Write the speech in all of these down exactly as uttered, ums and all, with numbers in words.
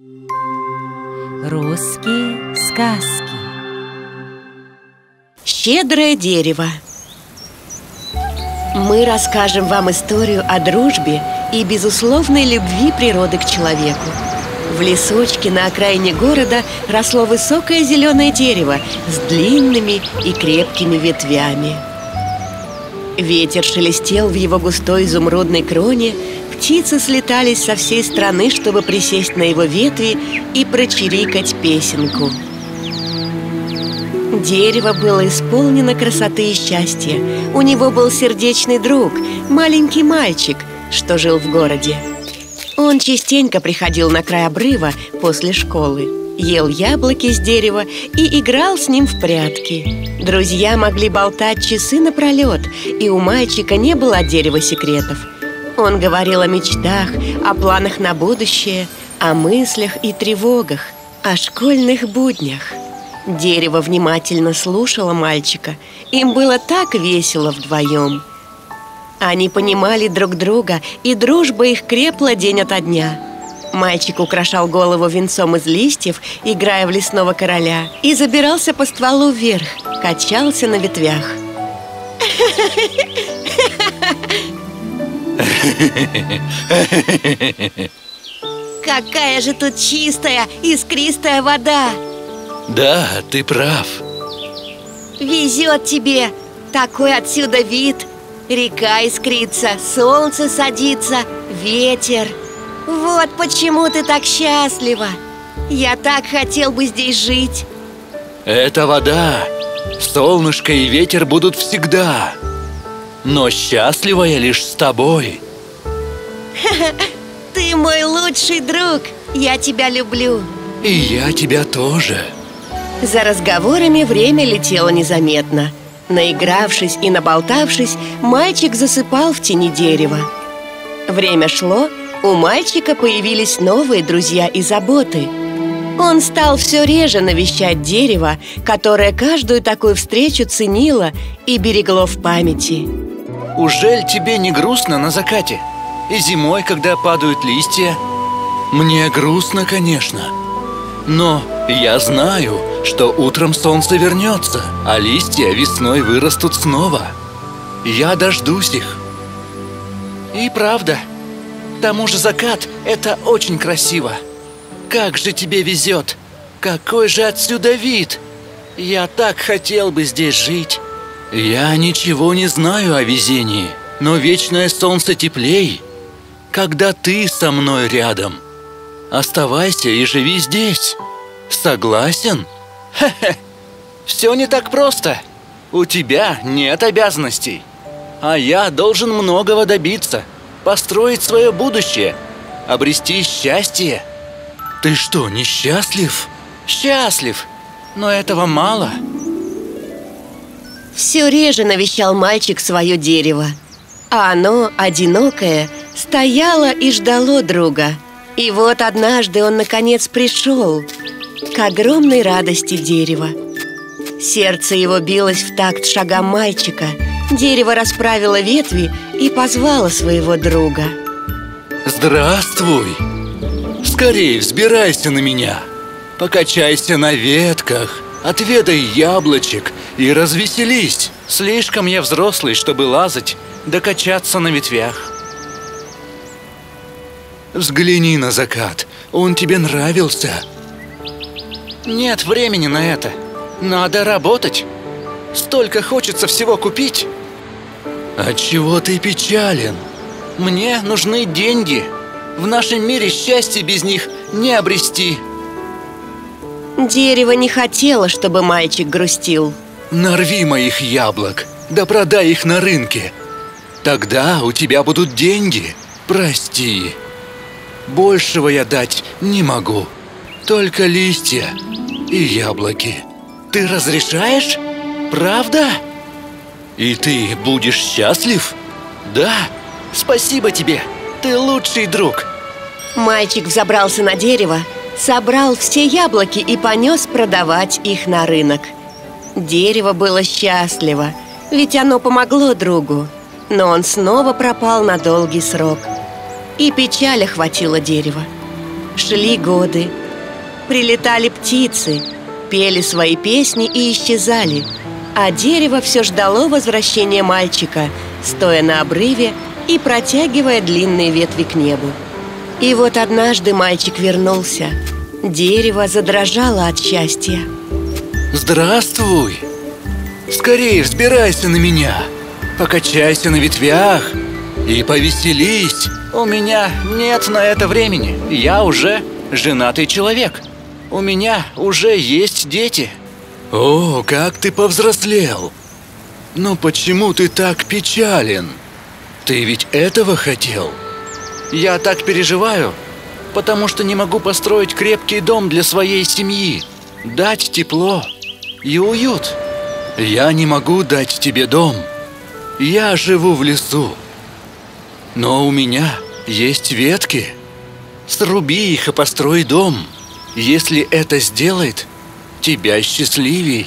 Русские сказки. Щедрое дерево. Мы расскажем вам историю о дружбе и безусловной любви природы к человеку. В лесочке на окраине города росло высокое зеленое дерево с длинными и крепкими ветвями. Ветер шелестел в его густой изумрудной кроне, птицы слетались со всей страны, чтобы присесть на его ветви и прочирикать песенку. Дерево было исполнено красоты и счастья. У него был сердечный друг, маленький мальчик, что жил в городе. Он частенько приходил на край обрыва после школы, ел яблоки с дерева и играл с ним в прятки. Друзья могли болтать часы напролет, и у мальчика не было от дерева секретов. Он говорил о мечтах, о планах на будущее, о мыслях и тревогах, о школьных буднях. Дерево внимательно слушало мальчика. Им было так весело вдвоем. Они понимали друг друга, и дружба их крепла день ото дня. Мальчик украшал голову венцом из листьев, играя в лесного короля, и забирался по стволу вверх, качался на ветвях. Какая же тут чистая, искристая вода! Да, ты прав. Везет тебе! Такой отсюда вид! Река искрится, солнце садится, ветер. Вот почему ты так счастлива. Я так хотел бы здесь жить. Эта вода, солнышко и ветер будут всегда. Но счастлива я лишь с тобой. Ты мой лучший друг. Я тебя люблю. И я тебя тоже. За разговорами время летело незаметно. Наигравшись и наболтавшись, мальчик засыпал в тени дерева. Время шло, у мальчика появились новые друзья и заботы. Он стал все реже навещать дерево, которое каждую такую встречу ценило и берегло в памяти. Ужель тебе не грустно на закате? И зимой, когда падают листья? Мне грустно, конечно. Но я знаю, что утром солнце вернется, а листья весной вырастут снова. Я дождусь их. И правда, к тому же закат – это очень красиво. Как же тебе везет! Какой же отсюда вид! Я так хотел бы здесь жить. Я ничего не знаю о везении, но вечное солнце теплей, когда ты со мной рядом. Оставайся и живи здесь. Согласен? Хе-хе. Все не так просто. У тебя нет обязанностей. А я должен многого добиться. Построить свое будущее. Обрести счастье. Ты что, несчастлив? Счастлив. Но этого мало. Все реже навещал мальчик свое дерево. А оно, одинокое, стояло и ждало друга. И вот однажды он наконец пришел к огромной радости дерева. Сердце его билось в такт шагам мальчика. Дерево расправило ветви и позвало своего друга. Здравствуй! Скорее взбирайся на меня. Покачайся на ветках, отведай яблочек и развеселись. Слишком я взрослый, чтобы лазать да качаться на ветвях. Взгляни на закат, он тебе нравился. Нет времени на это. Надо работать. Столько хочется всего купить. Отчего ты печален? Мне нужны деньги. В нашем мире счастье без них не обрести. Дерево не хотело, чтобы мальчик грустил. Нарви моих яблок, да продай их на рынке. Тогда у тебя будут деньги. Прости. Большего я дать не могу. Только листья и яблоки. Ты разрешаешь? Правда? И ты будешь счастлив? Да? Спасибо тебе. Ты лучший друг. Мальчик взобрался на дерево, собрал все яблоки и понес продавать их на рынок. Дерево было счастливо, ведь оно помогло другу. Но он снова пропал на долгий срок. И печаль охватила дерево. Шли годы. Прилетали птицы, пели свои песни и исчезали, а дерево все ждало возвращения мальчика, стоя на обрыве и протягивая длинные ветви к небу. И вот однажды мальчик вернулся. Дерево задрожало от счастья. Здравствуй! Скорее взбирайся на меня, покачайся на ветвях и повеселись. У меня нет на это времени. Я уже женатый человек. У меня уже есть дети. О, как ты повзрослел! Но почему ты так печален? Ты ведь этого хотел? Я так переживаю, потому что не могу построить крепкий дом для своей семьи, дать тепло и уют. Я не могу дать тебе дом. Я живу в лесу. Но у меня есть ветки. Сруби их и построй дом. Если это сделает тебя счастливей.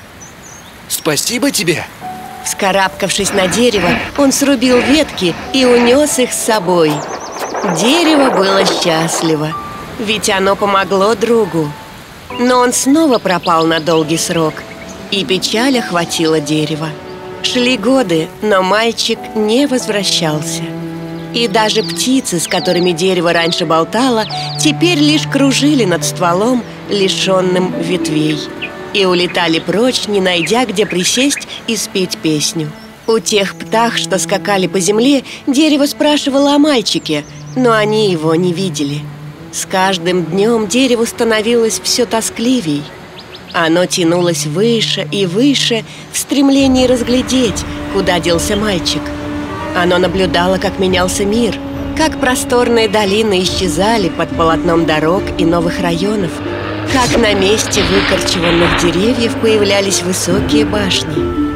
Спасибо тебе. Вскарабкавшись на дерево, он срубил ветки и унес их с собой. Дерево было счастливо, ведь оно помогло другу. Но он снова пропал на долгий срок, и печаль охватила дерево. Шли годы, но мальчик не возвращался. И даже птицы, с которыми дерево раньше болтало, теперь лишь кружили над стволом, лишенным ветвей, и улетали прочь, не найдя, где присесть и спеть песню. У тех птах, что скакали по земле, дерево спрашивало о мальчике, но они его не видели. С каждым днем дереву становилось все тоскливей. Оно тянулось выше и выше в стремлении разглядеть, куда делся мальчик. Оно наблюдало, как менялся мир, как просторные долины исчезали под полотном дорог и новых районов, как на месте выкорчеванных деревьев появлялись высокие башни.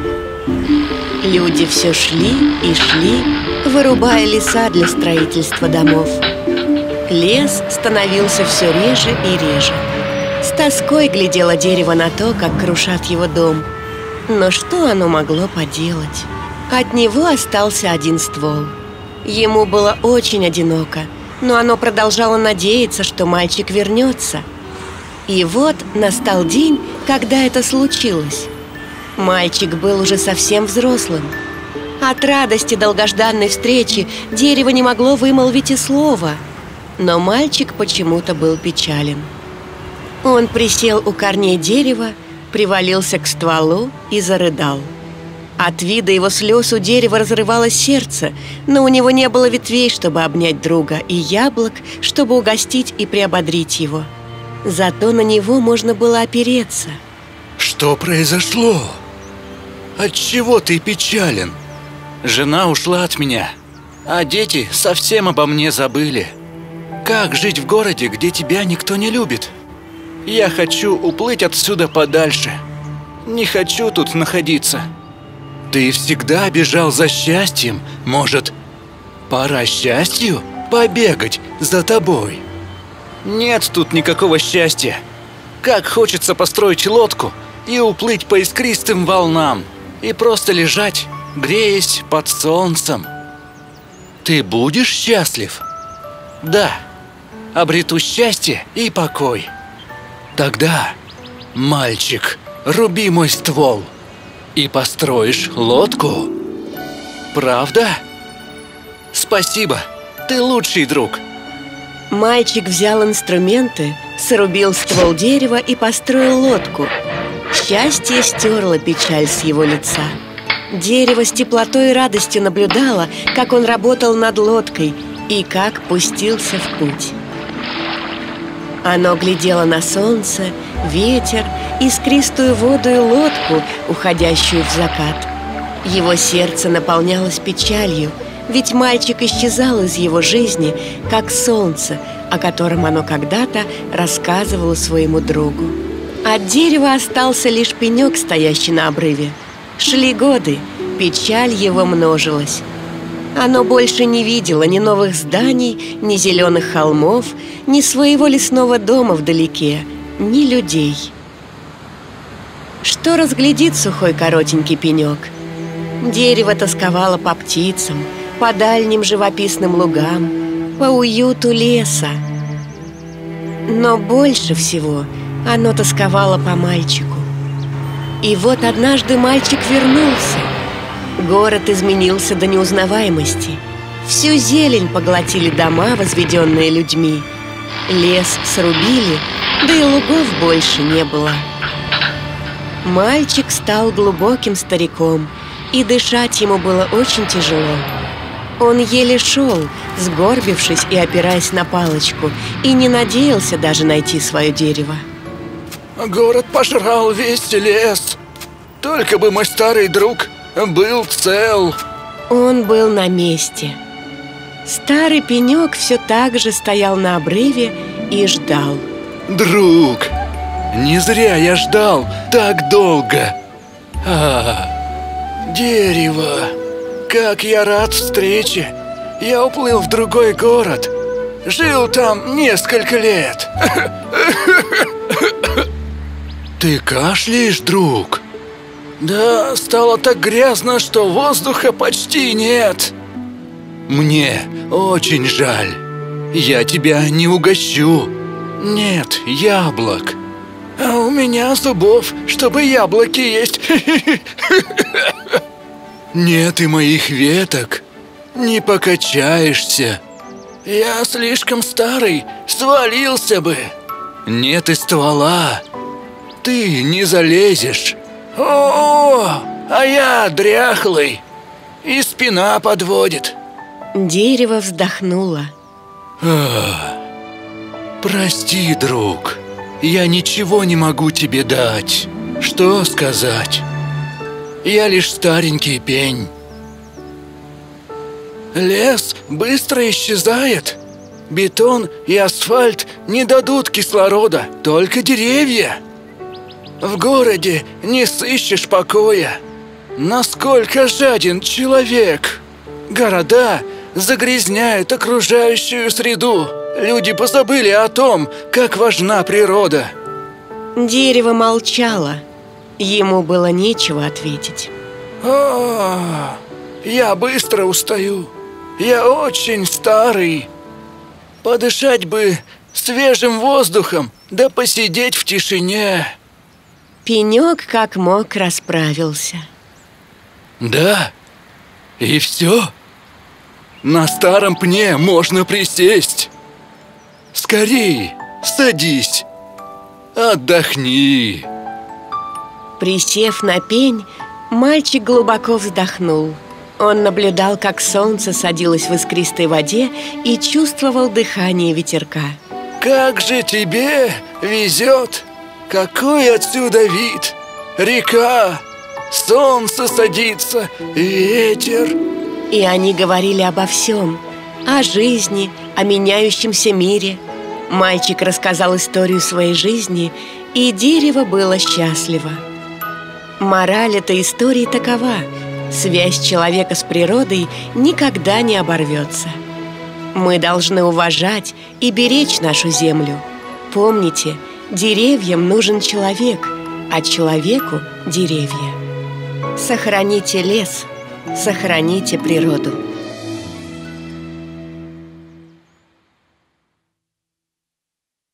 Люди все шли и шли, вырубая леса для строительства домов. Лес становился все реже и реже. С тоской глядело дерево на то, как крушат его дом. Но что оно могло поделать? От него остался один ствол. Ему было очень одиноко, но оно продолжало надеяться, что мальчик вернется. И вот настал день, когда это случилось. Мальчик был уже совсем взрослым. От радости долгожданной встречи дерево не могло вымолвить и слова. Но мальчик почему-то был печален. Он присел у корней дерева, привалился к стволу и зарыдал. От вида его слез у дерева разрывалось сердце, но у него не было ветвей, чтобы обнять друга, и яблок, чтобы угостить и приободрить его. Зато на него можно было опереться. Что произошло? Отчего ты печален? Жена ушла от меня, а дети совсем обо мне забыли. Как жить в городе, где тебя никто не любит? Я хочу уплыть отсюда подальше. Не хочу тут находиться. Ты всегда бежал за счастьем. Может, пора счастью побегать за тобой? Нет тут никакого счастья. Как хочется построить лодку и уплыть по искристым волнам, и просто лежать, греясь под солнцем. Ты будешь счастлив? Да, обрету счастье и покой. Тогда, мальчик, руби мой ствол и построишь лодку. Правда? Спасибо, ты лучший друг. Мальчик взял инструменты, срубил ствол дерева и построил лодку. Счастье стерло печаль с его лица. Дерево с теплотой и радостью наблюдало, как он работал над лодкой и как пустился в путь. Оно глядело на солнце, ветер, искристую воду и лодку, уходящую в закат. Его сердце наполнялось печалью, ведь мальчик исчезал из его жизни, как солнце, о котором оно когда-то рассказывало своему другу. От дерева остался лишь пенек, стоящий на обрыве. Шли годы, печаль его множилась. Оно больше не видело ни новых зданий, ни зеленых холмов, ни своего лесного дома вдалеке, ни людей. Что разглядит сухой коротенький пенек? Дерево тосковало по птицам, по дальним живописным лугам, по уюту леса. Но больше всего оно тосковало по мальчику. И вот однажды мальчик вернулся. Город изменился до неузнаваемости. Всю зелень поглотили дома, возведенные людьми. Лес срубили, да и лугов больше не было. Мальчик стал глубоким стариком, и дышать ему было очень тяжело. Он еле шел, сгорбившись и опираясь на палочку, и не надеялся даже найти свое дерево. Город пожрал весь лес. Только бы мой старый друг был цел. Он был на месте. Старый пенек все так же стоял на обрыве и ждал. Друг, не зря я ждал так долго. А, дерево, как я рад встрече. Я уплыл в другой город. Жил там несколько лет. Ты кашляешь, друг? Да, стало так грязно, что воздуха почти нет. Мне очень жаль. Я тебя не угощу. Нет яблок. А у меня зубов, чтобы яблоки есть. Нет и моих веток. Не покачаешься. Я слишком старый, свалился бы. Нет и ствола. Ты не залезешь. О, а я дряхлый. И спина подводит. Дерево вздохнуло. Ах, прости, друг. Я ничего не могу тебе дать. Что сказать? Я лишь старенький пень. Лес быстро исчезает. Бетон и асфальт не дадут кислорода, только деревья. В городе не сыщешь покоя. Насколько жаден человек. Города загрязняют окружающую среду. Люди позабыли о том, как важна природа. Дерево молчало. Ему было нечего ответить. О, я быстро устаю. Я очень старый. Подышать бы свежим воздухом, да посидеть в тишине. Пенек как мог расправился. Да? И все? На старом пне можно присесть. Скорей, садись. Отдохни. Присев на пень, мальчик глубоко вздохнул. Он наблюдал, как солнце садилось в искристой воде, и чувствовал дыхание ветерка. Как же тебе везет! Какой отсюда вид! Река, солнце садится, ветер. И они говорили обо всем. О жизни, о меняющемся мире. Мальчик рассказал историю своей жизни, и дерево было счастливо. Мораль этой истории такова: связь человека с природой никогда не оборвется. Мы должны уважать и беречь нашу землю. Помните, деревьям нужен человек, а человеку – деревья. Сохраните лес, сохраните природу.